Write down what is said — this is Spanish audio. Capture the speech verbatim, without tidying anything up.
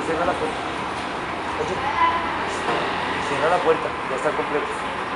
cierra la puerta. Oye, cierra la puerta, ya está completo.